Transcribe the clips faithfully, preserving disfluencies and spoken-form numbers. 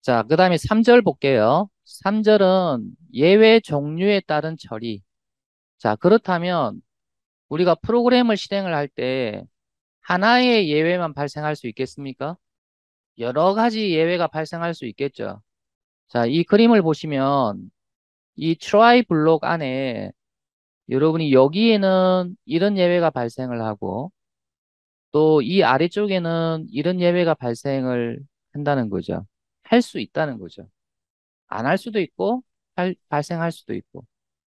자, 그 다음에 삼 절 볼게요. 삼 절은 예외 종류에 따른 처리. 자, 그렇다면 우리가 프로그램을 실행을 할 때 하나의 예외만 발생할 수 있겠습니까? 여러 가지 예외가 발생할 수 있겠죠. 자, 이 그림을 보시면 이 try 블록 안에 여러분이 여기에는 이런 예외가 발생을 하고 또 이 아래쪽에는 이런 예외가 발생을 한다는 거죠. 할 수 있다는 거죠. 안 할 수도 있고 할- 발생할 수도 있고.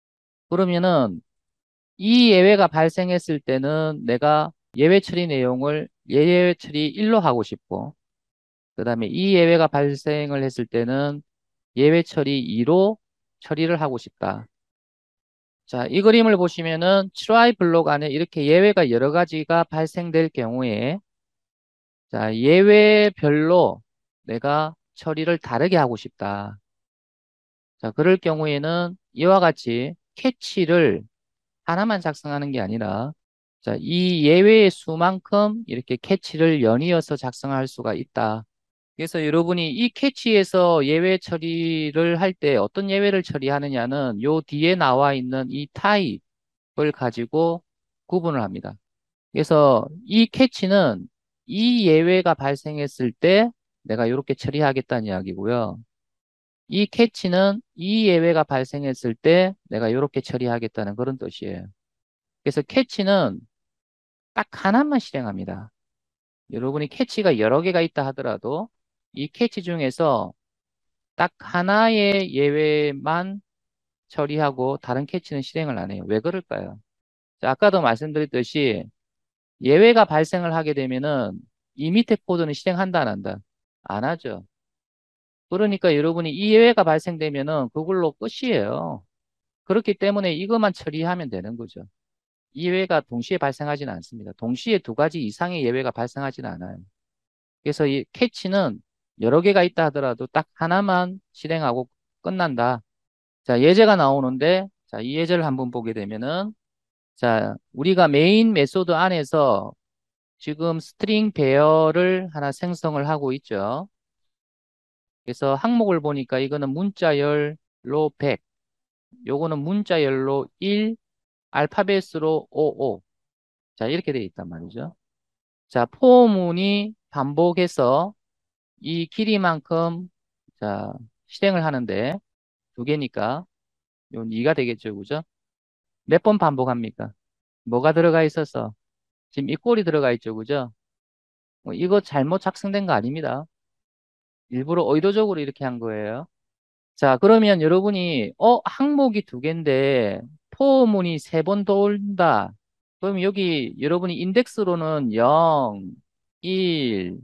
그러면은 이 예외가 발생했을 때는 내가 예외 처리 내용을 예외 처리 일로 하고 싶고 그다음에 이 예외가 발생을 했을 때는 예외 처리 이로 처리를 하고 싶다. 자, 이 그림을 보시면은 try 블록 안에 이렇게 예외가 여러 가지가 발생될 경우에 자, 예외별로 내가 처리를 다르게 하고 싶다. 자, 그럴 경우에는 이와 같이 캐치를 하나만 작성하는 게 아니라 자, 이 예외의 수만큼 이렇게 캐치를 연이어서 작성할 수가 있다. 그래서 여러분이 이 캐치에서 예외 처리를 할 때 어떤 예외를 처리하느냐는 요 뒤에 나와 있는 이 타입을 가지고 구분을 합니다. 그래서 이 캐치는 이 예외가 발생했을 때 내가 이렇게 처리하겠다는 이야기고요. 이 캐치는 이 예외가 발생했을 때 내가 이렇게 처리하겠다는 그런 뜻이에요. 그래서 캐치는 딱 하나만 실행합니다. 여러분이 캐치가 여러 개가 있다 하더라도 이 캐치 중에서 딱 하나의 예외만 처리하고 다른 캐치는 실행을 안 해요. 왜 그럴까요? 자, 아까도 말씀드렸듯이 예외가 발생을 하게 되면은 이 밑에 코드는 실행한다 안 한다? 안 하죠. 그러니까 여러분이 이 예외가 발생되면은 그걸로 끝이에요. 그렇기 때문에 이것만 처리하면 되는 거죠. 예외가 동시에 발생하지는 않습니다. 동시에 두 가지 이상의 예외가 발생하지는 않아요. 그래서 이 캐치는 여러 개가 있다 하더라도 딱 하나만 실행하고 끝난다. 자, 예제가 나오는데, 자, 이 예제를 한번 보게 되면은, 자, 우리가 메인 메소드 안에서 지금 스트링 배열을 하나 생성을 하고 있죠. 그래서 항목을 보니까 이거는 문자열로 백, 요거는 문자열로 일, 알파벳으로 오십오. 자, 이렇게 되어 있단 말이죠. 자, 포문이 반복해서 이 길이만큼 자, 실행을 하는데 두 개니까 이건 이가 되겠죠. 그죠? 몇 번 반복합니까? 뭐가 들어가 있어서 지금 이 꼴이 들어가 있죠. 그죠? 뭐 이거 잘못 작성된 거 아닙니다. 일부러 의도적으로 이렇게 한 거예요. 자, 그러면 여러분이 어, 항목이 두 개인데 포문이 세 번 돌다. 그럼 여기 여러분이 인덱스로는 영, 일,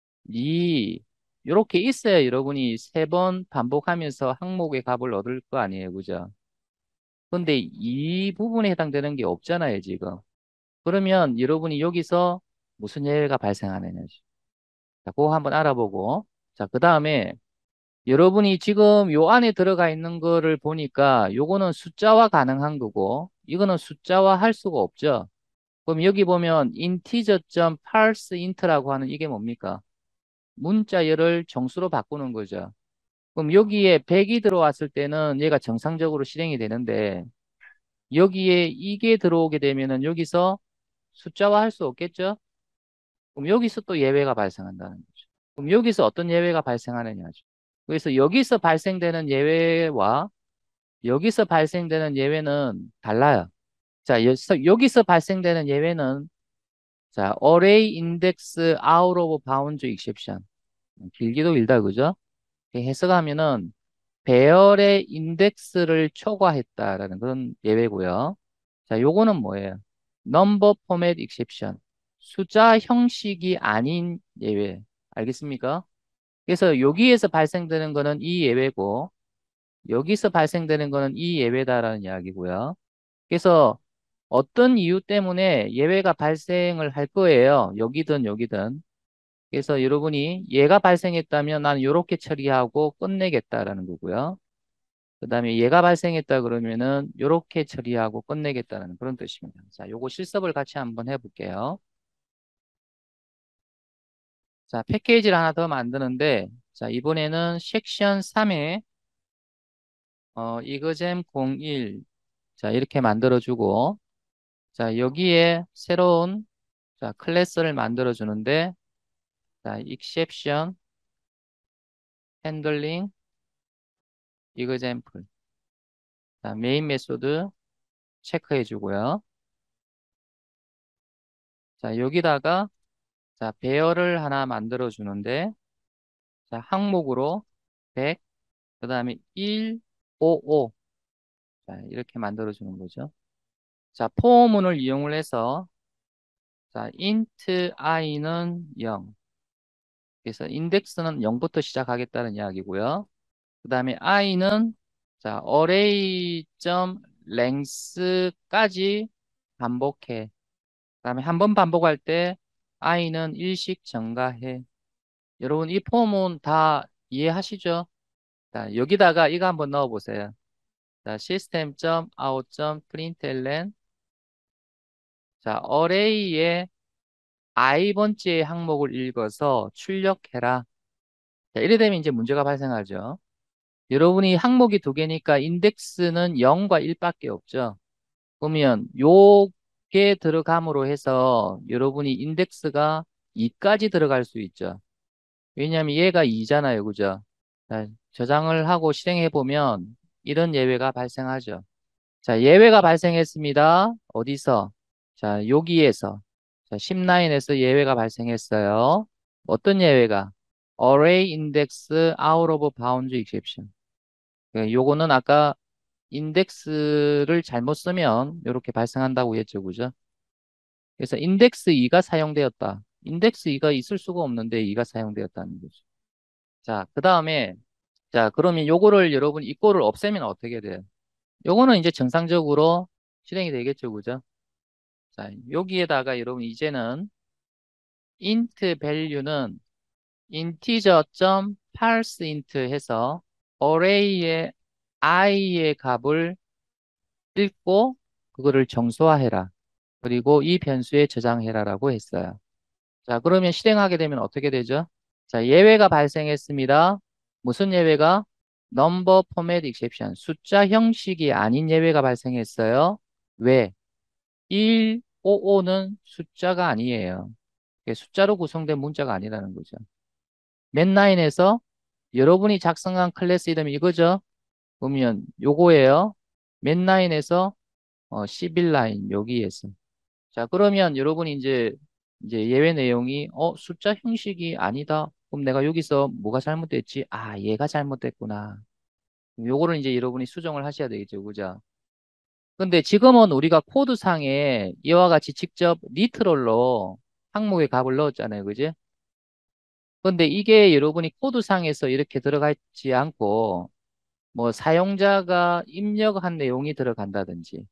이 이렇게 있어야 여러분이 세 번 반복하면서 항목의 값을 얻을 거 아니에요. 그죠? 근데 이 부분에 해당되는 게 없잖아요, 지금. 그러면 여러분이 여기서 무슨 예외가 발생하느냐지. 자, 그거 한번 알아보고. 자, 그 다음에 여러분이 지금 요 안에 들어가 있는 거를 보니까 요거는 숫자화 가능한 거고 이거는 숫자화 할 수가 없죠. 그럼 여기 보면 integer.parseInt라고 하는 이게 뭡니까? 문자열을 정수로 바꾸는 거죠. 그럼 여기에 백이 들어왔을 때는 얘가 정상적으로 실행이 되는데 여기에 이게 들어오게 되면은 여기서 숫자화 할 수 없겠죠? 그럼 여기서 또 예외가 발생한다는 거죠. 그럼 여기서 어떤 예외가 발생하느냐죠. 그래서 여기서 발생되는 예외와 여기서 발생되는 예외는 달라요. 자, 여기서, 여기서 발생되는 예외는 자, array index out of bounds exception. 길기도 길다, 그죠? 이렇게 해석하면은 배열의 인덱스를 초과했다라는 그런 예외고요. 자, 요거는 뭐예요? number format exception. 숫자 형식이 아닌 예외. 알겠습니까? 그래서 여기에서 발생되는 거는 이 예외고 여기서 발생되는 거는 이 예외다라는 이야기고요. 그래서 어떤 이유 때문에 예외가 발생을 할 거예요. 여기든 여기든. 그래서 여러분이 얘가 발생했다면 나는 이렇게 처리하고 끝내겠다라는 거고요. 그 다음에 얘가 발생했다 그러면은 이렇게 처리하고 끝내겠다는 그런 뜻입니다. 자, 요거 실습을 같이 한번 해볼게요. 자, 패키지를 하나 더 만드는데 자, 이번에는 섹션 삼에 어, 이거잼 공일. 자, 이렇게 만들어주고, 자, 여기에 새로운 자, 클래스를 만들어주는데, 자, exception, handling, example. 자, 메인 메소드 체크해 주고요. 자, 여기다가 자, 배열을 하나 만들어 주는데, 자, 항목으로 백, 그 다음에 일, 오, 오. 자, 이렇게 만들어 주는 거죠. 자, 포문을 이용을 해서, 자, int i는 영. 그래서 인덱스는 영부터 시작하겠다는 이야기고요. 그 다음에 i는, 자, array.length까지 반복해. 그 다음에 한 번 반복할 때 i는 일씩 증가해. 여러분, 이 폼은 다 이해하시죠? 자, 여기다가 이거 한번 넣어보세요. 자, system.out.println. 자, array의 i번째 항목을 읽어서 출력해라. 자, 이래 되면 이제 문제가 발생하죠. 여러분이 항목이 두 개니까 인덱스는 영과 일밖에 없죠. 그러면 요게 들어감으로 해서 여러분이 인덱스가 이까지 들어갈 수 있죠. 왜냐하면 얘가 이잖아요. 그죠? 자, 저장을 하고 실행해 보면 이런 예외가 발생하죠. 자, 예외가 발생했습니다. 어디서? 자, 여기에서. 자, 십 라인에서 예외가 발생했어요. 어떤 예외가? Array index out of bounds exception. 예, 요거는 아까 인덱스를 잘못 쓰면 이렇게 발생한다고 했죠. 그죠? 그래서 인덱스 이가 사용되었다. 인덱스 이가 있을 수가 없는데 이가 사용되었다는 거죠. 자, 그 다음에 자, 그러면 요거를 여러분 이 꼴을 없애면 어떻게 돼요? 요거는 이제 정상적으로 실행이 되겠죠. 그죠? 자, 여기에다가 여러분 이제는 int value는 integer.parseInt 해서 array의 i의 값을 읽고 그거를 정수화해라. 그리고 이 변수에 저장해라라고 했어요. 자, 그러면 실행하게 되면 어떻게 되죠? 자, 예외가 발생했습니다. 무슨 예외가? number format exception. 숫자 형식이 아닌 예외가 발생했어요. 왜? 일, 오, 오는 숫자가 아니에요. 이게 숫자로 구성된 문자가 아니라는 거죠. 맨 라인에서 여러분이 작성한 클래스 이름이 이거죠? 그러면 요거예요. 맨 라인에서 어, 십일 라인 여기에서. 자, 그러면 여러분이 이제 이제 예외 내용이 어, 숫자 형식이 아니다. 그럼 내가 여기서 뭐가 잘못됐지? 아, 얘가 잘못됐구나. 요거를 이제 여러분이 수정을 하셔야 되겠죠. 그죠? 근데 지금은 우리가 코드상에 이와 같이 직접 리트럴로 항목의 값을 넣었잖아요. 그지? 근데 이게 여러분이 코드상에서 이렇게 들어가 있지 않고 뭐 사용자가 입력한 내용이 들어간다든지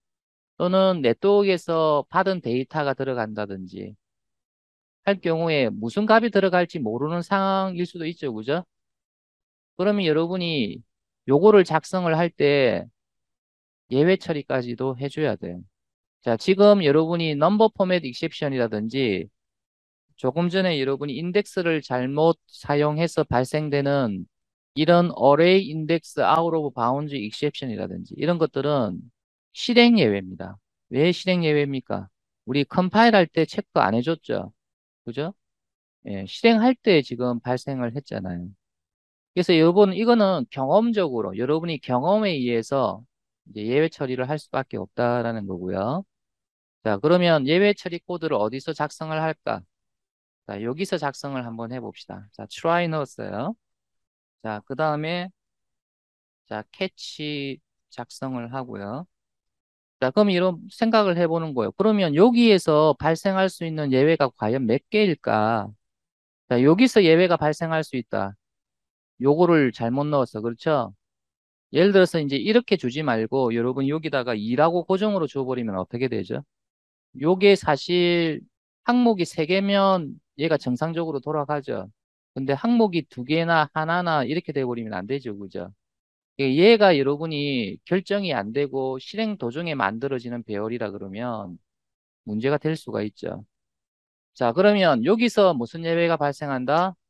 또는 네트워크에서 받은 데이터가 들어간다든지 할 경우에 무슨 값이 들어갈지 모르는 상황일 수도 있죠. 그죠? 그러면 여러분이 요거를 작성을 할 때 예외 처리까지도 해줘야 돼요. 자, 지금 여러분이 넘버 포맷 익셉션이라든지 조금 전에 여러분이 인덱스를 잘못 사용해서 발생되는 이런 array index out of bounds exception이라든지 이런 것들은 실행 예외입니다. 왜 실행 예외입니까? 우리 컴파일 할 때 체크 안 해줬죠. 그죠? 예, 실행할 때 지금 발생을 했잖아요. 그래서 여러분 이거는 경험적으로 여러분이 경험에 의해서 이제 예외 처리를 할 수밖에 없다라는 거고요. 자, 그러면 예외 처리 코드를 어디서 작성을 할까? 자, 여기서 작성을 한번 해봅시다. 자, try 넣었어요. 자, 그 다음에 자, 캐치 작성을 하고요. 자, 그럼 이런 생각을 해보는 거예요. 그러면 여기에서 발생할 수 있는 예외가 과연 몇 개일까? 자, 여기서 예외가 발생할 수 있다. 요거를 잘못 넣었어. 그렇죠? 예를 들어서 이제 이렇게 주지 말고 여러분 여기다가 이라고 고정으로 줘버리면 어떻게 되죠? 요게 사실 항목이 세 개면 얘가 정상적으로 돌아가죠. 근데 항목이 두 개나 하나나 이렇게 돼버리면 안 되죠. 그죠? 예, 얘가 여러분이 결정이 안 되고 실행 도중에 만들어지는 배열이라 그러면 문제가 될 수가 있죠. 자, 그러면 여기서 무슨 예외가 발생한다?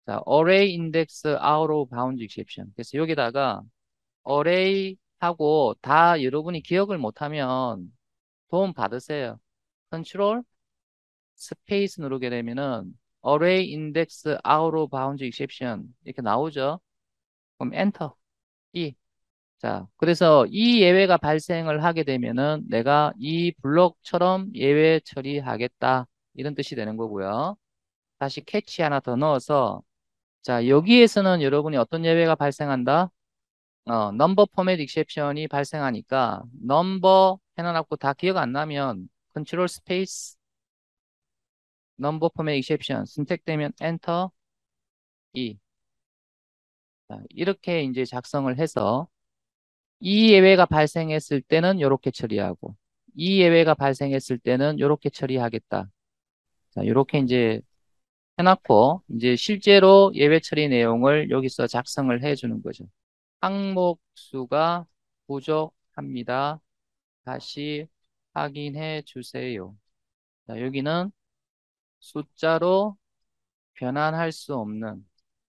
자, array index out of bounds exception. 그래서 여기다가 array 하고 다 여러분이 기억을 못하면 도움 받으세요. 컨트롤 스페이스 누르게 되면은 array index out of bounds exception 이렇게 나오죠. 그럼 엔터 E. 자, 그래서 이 예외가 발생을 하게 되면은 내가 이 블록처럼 예외 처리하겠다. 이런 뜻이 되는 거고요. 다시 캐치 하나 더 넣어서 자, 여기에서는 여러분이 어떤 예외가 발생한다? 어, 넘버 포맷 익셉션이 발생하니까 넘버 해놔놓고 다 기억 안 나면 컨트롤 스페이스 넘버 포맷 익셉션 선택되면 엔터 E. 자, 이렇게 이제 작성을 해서 이 예외가 발생했을 때는 이렇게 처리하고 이 예외가 발생했을 때는 이렇게 처리하겠다. 자, 이렇게 이제 해놨고 이제 실제로 예외 처리 내용을 여기서 작성을 해주는 거죠. 항목 수가 부족합니다. 다시 확인해 주세요. 자, 여기는 숫자로 변환할 수 없는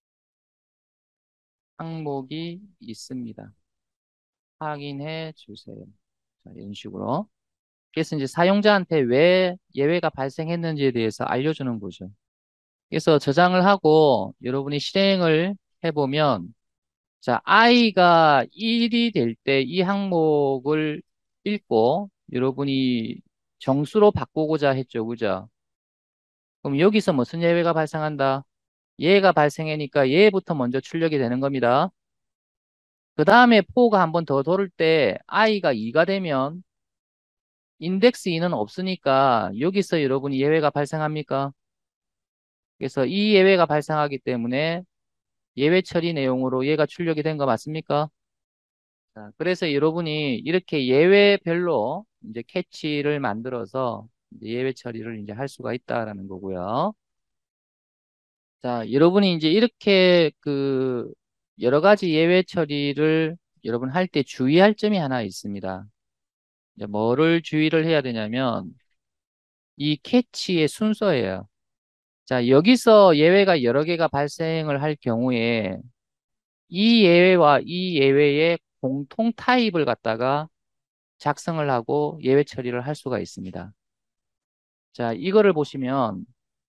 항목이 있습니다. 확인해 주세요. 자, 이런 식으로. 그래서 이제 사용자한테 왜 예외가 발생했는지에 대해서 알려주는 거죠. 그래서 저장을 하고 여러분이 실행을 해보면 자, i가 일이 될 때 이 항목을 읽고 여러분이 정수로 바꾸고자 했죠. 그죠? 그럼 여기서 무슨 예외가 발생한다? 얘가 발생하니까 얘부터 먼저 출력이 되는 겁니다. 그 다음에 포가 한 번 더 돌을 때 i가 이가 되면 인덱스 이는 없으니까 여기서 여러분이 예외가 발생합니까? 그래서 이 예외가 발생하기 때문에 예외 처리 내용으로 얘가 출력이 된 거 맞습니까? 자, 그래서 여러분이 이렇게 예외별로 이제 캐치를 만들어서 이제 예외 처리를 이제 할 수가 있다라는 거고요. 자, 여러분이 이제 이렇게 그 여러 가지 예외 처리를 여러분 할 때 주의할 점이 하나 있습니다. 이제 뭐를 주의를 해야 되냐면 이 캐치의 순서예요. 자, 여기서 예외가 여러 개가 발생을 할 경우에 이 예외와 이 예외의 공통 타입을 갖다가 작성을 하고 예외 처리를 할 수가 있습니다. 자, 이거를 보시면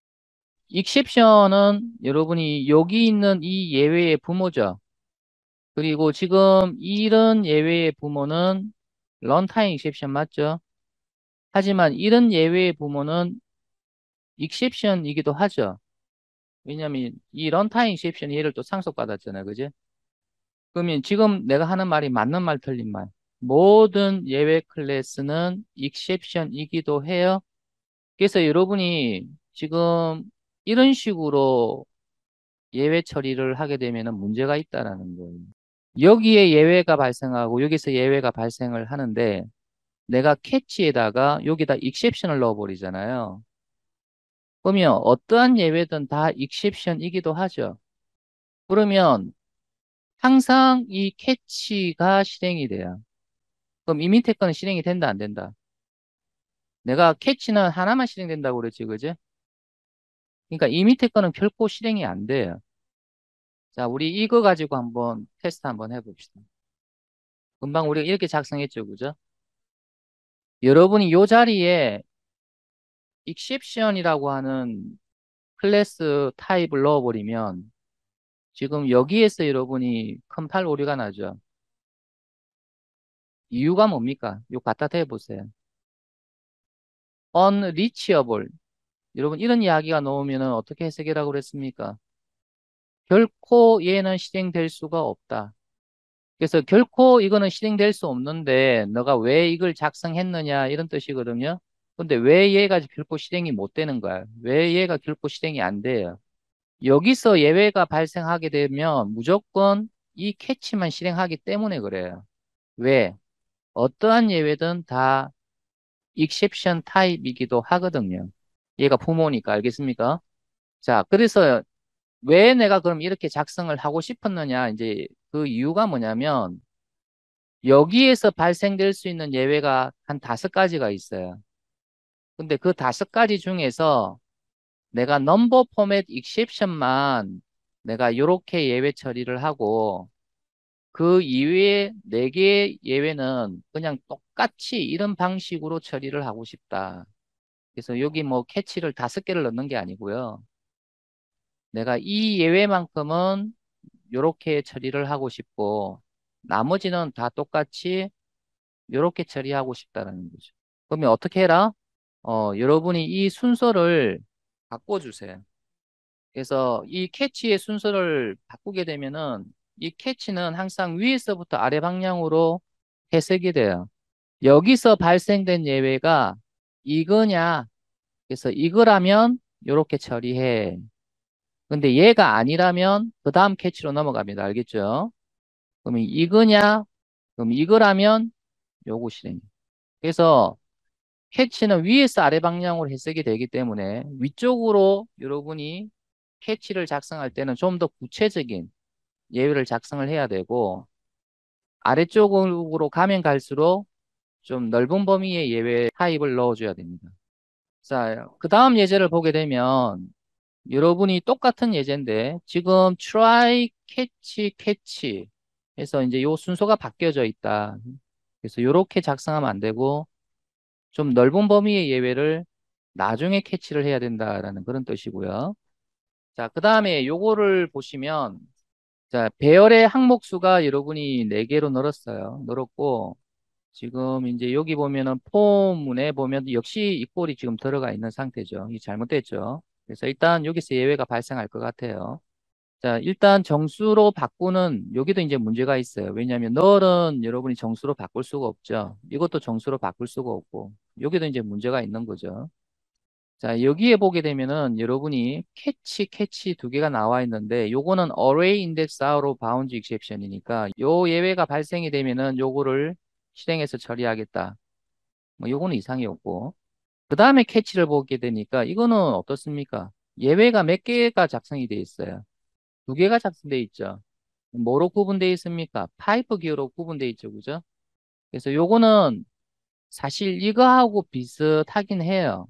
익셉션은 여러분이 여기 있는 이 예외의 부모죠. 그리고 지금 이런 예외의 부모는 런타임 익셉션 맞죠? 하지만 이런 예외의 부모는 익셉션이기도 하죠. 왜냐하면 이 런타임 익셉션이 얘를 또 상속받았잖아요. 그지? 그러면 지금 내가 하는 말이 맞는 말 틀린 말. 모든 예외 클래스는 익셉션이기도 해요. 그래서 여러분이 지금 이런 식으로 예외 처리를 하게 되면 문제가 있다라는 거예요. 여기에 예외가 발생하고 여기서 예외가 발생을 하는데 내가 캐치에다가 여기다 익셉션을 넣어버리잖아요. 그러면 어떠한 예외든 다 익셉션이기도 하죠. 그러면 항상 이 캐치가 실행이 돼요. 그럼 이 밑에 거는 실행이 된다, 안 된다? 내가 캐치는 하나만 실행된다고 그랬지, 그지? 그러니까 이 밑에 거는 결코 실행이 안 돼요. 자, 우리 이거 가지고 한번 테스트 한번 해봅시다. 금방 우리가 이렇게 작성했죠, 그죠? 여러분이 이 자리에 exception이라고 하는 클래스 타입을 넣어버리면 지금 여기에서 여러분이 컴파일 오류가 나죠. 이유가 뭡니까? 요 갖다 대보세요. unreachable. 여러분 이런 이야기가 나오면 어떻게 해석이라고 그랬습니까? 결코 얘는 실행될 수가 없다. 그래서 결코 이거는 실행될 수 없는데 너가 왜 이걸 작성했느냐 이런 뜻이거든요. 근데 왜 얘가 결코 실행이 못 되는 거야? 왜 얘가 결코 실행이 안 돼요? 여기서 예외가 발생하게 되면 무조건 이 캐치만 실행하기 때문에 그래요. 왜? 어떠한 예외든 다 exception 타입이기도 하거든요. 얘가 부모니까 알겠습니까? 자, 그래서 왜 내가 그럼 이렇게 작성을 하고 싶었느냐? 이제 그 이유가 뭐냐면 여기에서 발생될 수 있는 예외가 한 다섯 가지가 있어요. 근데 그 다섯 가지 중에서 내가 넘버 포맷 익셉션만 내가 이렇게 예외 처리를 하고 그 이외에 네 개의 예외는 그냥 똑같이 이런 방식으로 처리를 하고 싶다. 그래서 여기 뭐 캐치를 다섯 개를 넣는 게 아니고요. 내가 이 예외만큼은 이렇게 처리를 하고 싶고 나머지는 다 똑같이 이렇게 처리하고 싶다는 거죠. 그러면 어떻게 해라? 어, 여러분이 이 순서를 바꿔주세요. 그래서 이 캐치의 순서를 바꾸게 되면은 이 캐치는 항상 위에서부터 아래 방향으로 해석이 돼요. 여기서 발생된 예외가 이거냐? 그래서 이거라면 이렇게 처리해. 근데 얘가 아니라면 그 다음 캐치로 넘어갑니다. 알겠죠? 그러면 이거냐? 그럼 이거라면 요거 실행. 그래서 캐치는 위에서 아래 방향으로 해석이 되기 때문에 위쪽으로 여러분이 캐치를 작성할 때는 좀 더 구체적인 예외를 작성을 해야 되고 아래쪽으로 가면 갈수록 좀 넓은 범위의 예외 타입을 넣어줘야 됩니다. 자, 그 다음 예제를 보게 되면 여러분이 똑같은 예제인데 지금 try, catch, catch 해서 이제 요 순서가 바뀌어져 있다. 그래서 이렇게 작성하면 안 되고 좀 넓은 범위의 예외를 나중에 캐치를 해야 된다라는 그런 뜻이고요. 자, 그 다음에 요거를 보시면 자, 배열의 항목수가 여러분이 네 개로 늘었어요. 늘었고 지금 이제 여기 보면은 포문에 보면 역시 이 꼴이 지금 들어가 있는 상태죠. 이 잘못됐죠. 그래서 일단 여기서 예외가 발생할 것 같아요. 자, 일단 정수로 바꾸는 여기도 이제 문제가 있어요. 왜냐하면 널은 여러분이 정수로 바꿀 수가 없죠. 이것도 정수로 바꿀 수가 없고 여기도 이제 문제가 있는 거죠. 자, 여기에 보게 되면은 여러분이 캐치, 캐치 두 개가 나와 있는데 요거는 array index out로 bound exception이니까 요 예외가 발생이 되면은 요거를 실행해서 처리하겠다. 뭐 요거는 이상이 없고. 그 다음에 캐치를 보게 되니까 이거는 어떻습니까? 예외가 몇 개가 작성이 돼 있어요. 두 개가 작성돼 있죠. 뭐로 구분되어 있습니까? 파이프 기어로 구분되어 있죠. 그죠? 그래서 요거는 사실 이거하고 비슷하긴 해요.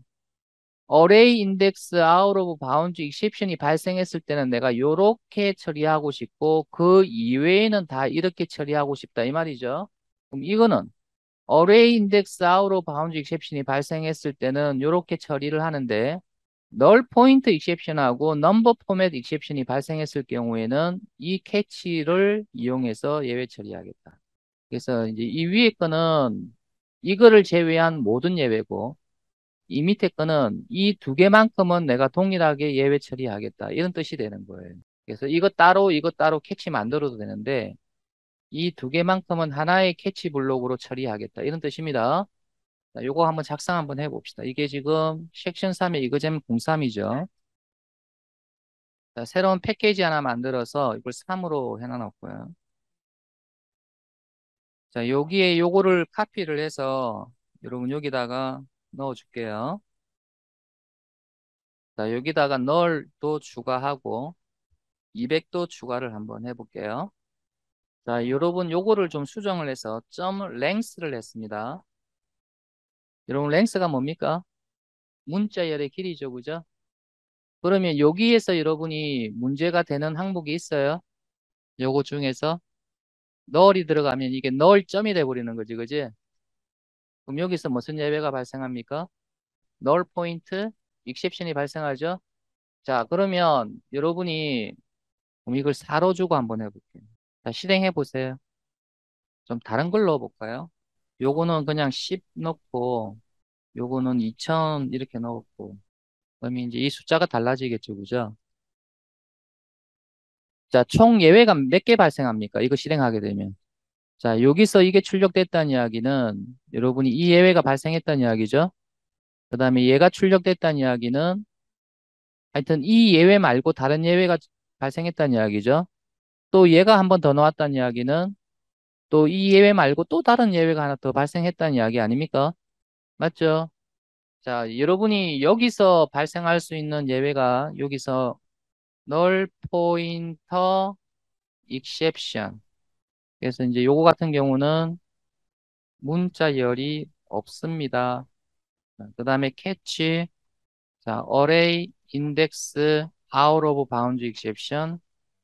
array index out of bound exception이 발생했을 때는 내가 요렇게 처리하고 싶고 그 이외에는 다 이렇게 처리하고 싶다 이 말이죠. 그럼 이거는 array index out of bound exception이 발생했을 때는 요렇게 처리를 하는데 null point exception하고 number format exception이 발생했을 경우에는 이 캐치를 이용해서 예외 처리하겠다. 그래서 이제 이 위에 거는 이거를 제외한 모든 예외고 이 밑에 거는 이 두 개만큼은 내가 동일하게 예외 처리하겠다. 이런 뜻이 되는 거예요. 그래서 이거 따로 이거 따로 캐치 만들어도 되는데 이 두 개만큼은 하나의 캐치 블록으로 처리하겠다. 이런 뜻입니다. 자, 요거 한번 작성 한번 해봅시다. 이게 지금 섹션 삼의 이거잼 공삼이죠. 자, 새로운 패키지 하나 만들어서 이걸 삼으로 해놔놓고요. 자, 여기에 요거를 카피를 해서 여러분 여기다가 넣어줄게요. 자, 여기다가 널도 추가하고 이백도 추가를 한번 해볼게요. 자, 여러분 요거를 좀 수정을 해서 점 랭스를 했습니다. 여러분 랭스가 뭡니까? 문자열의 길이죠, 그죠? 그러면 여기에서 여러분이 문제가 되는 항목이 있어요. 요거 중에서 널이 들어가면 이게 널점이 돼버리는 거지, 그지? 그럼 여기서 무슨 예외가 발생합니까? 널 포인트 익셉션이 발생하죠. 자, 그러면 여러분이 그럼 이걸 사로 주고 한번 해볼게요. 자, 실행해 보세요. 좀 다른 걸 넣어볼까요? 요거는 그냥 십 넣고 요거는 이천 이렇게 넣었고 그러면 이제 이 숫자가 달라지겠죠, 그죠? 자, 총 예외가 몇 개 발생합니까? 이거 실행하게 되면. 자, 여기서 이게 출력됐다는 이야기는 여러분이 이 예외가 발생했다는 이야기죠. 그 다음에 얘가 출력됐다는 이야기는 하여튼 이 예외 말고 다른 예외가 발생했다는 이야기죠. 또 얘가 한 번 더 나왔다는 이야기는 또 이 예외 말고 또 다른 예외가 하나 더 발생했다는 이야기 아닙니까? 맞죠? 자, 여러분이 여기서 발생할 수 있는 예외가 여기서 null pointer exception. 그래서 이제 요거 같은 경우는 문자열이 없습니다. 그 다음에 catch, 자, array index out of bounds exception.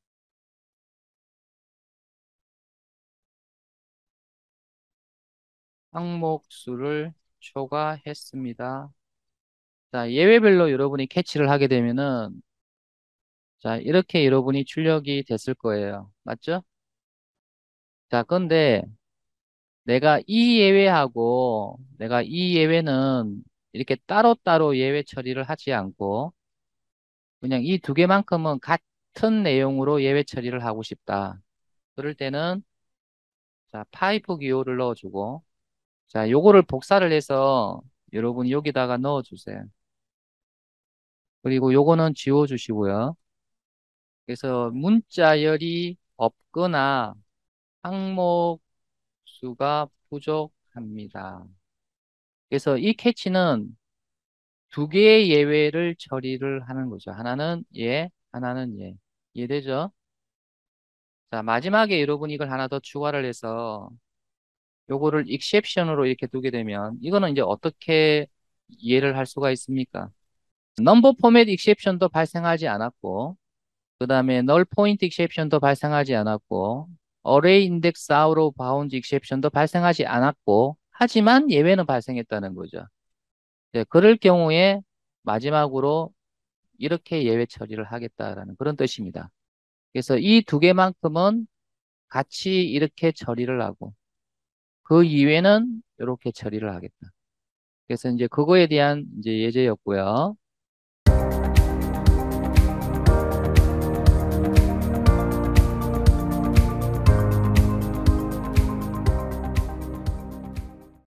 항목수를 초과했습니다. 자, 예외별로 여러분이 캐치를 하게 되면은 자, 이렇게 여러분이 출력이 됐을 거예요. 맞죠? 자, 근데 내가 이 예외하고 내가 이 예외는 이렇게 따로따로 예외 처리를 하지 않고 그냥 이 두 개만큼은 같은 내용으로 예외 처리를 하고 싶다. 그럴 때는 자, 파이프 기호를 넣어주고 자, 요거를 복사를 해서 여러분이 여기다가 넣어주세요. 그리고 요거는 지워주시고요. 그래서 문자열이 없거나 항목 수가 부족합니다. 그래서 이 캐치는 두 개의 예외를 처리를 하는 거죠. 하나는 예, 하나는 예. 이해되죠? 자, 마지막에 여러분이 이걸 하나 더 추가를 해서 요거를 exception으로 이렇게 두게 되면 이거는 이제 어떻게 이해를 할 수가 있습니까? 넘버 포맷 exception도 발생하지 않았고 그 다음에 null point exception도 발생하지 않았고 array index out of bounds exception도 발생하지 않았고 하지만 예외는 발생했다는 거죠. 네, 그럴 경우에 마지막으로 이렇게 예외 처리를 하겠다라는 그런 뜻입니다. 그래서 이 두 개만큼은 같이 이렇게 처리를 하고 그 이외는 이렇게 처리를 하겠다. 그래서 이제 그거에 대한 이제 예제였고요.